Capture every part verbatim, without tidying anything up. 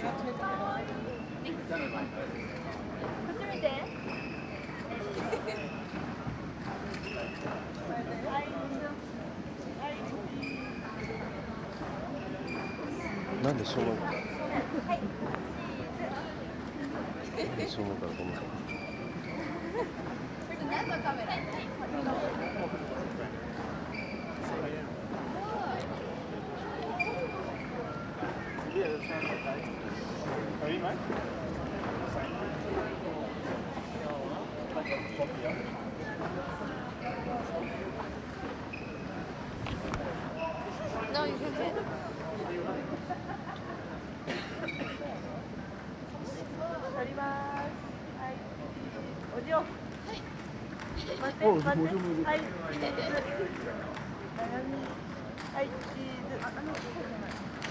ち見て。 なんでしょうもない。なんでしょうもないからごめん。 何のカメラ？撮ります。はい。お嬢。はい。待って待って。はい。はい、チーズ。はい、チーズ。あ、あの、そうじゃない。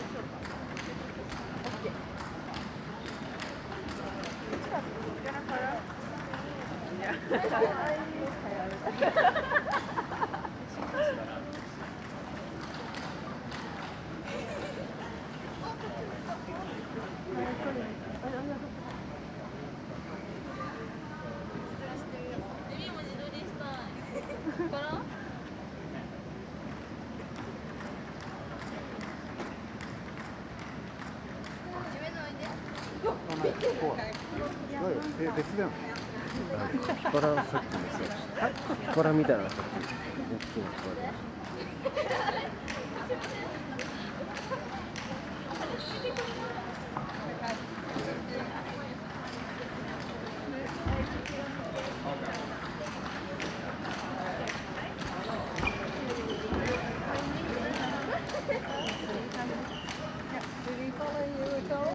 オッケー。からから。いや。はい。 え、別だよ。 カピバラさっきのさ、カピバラみたいなさっき大きなカピバラ。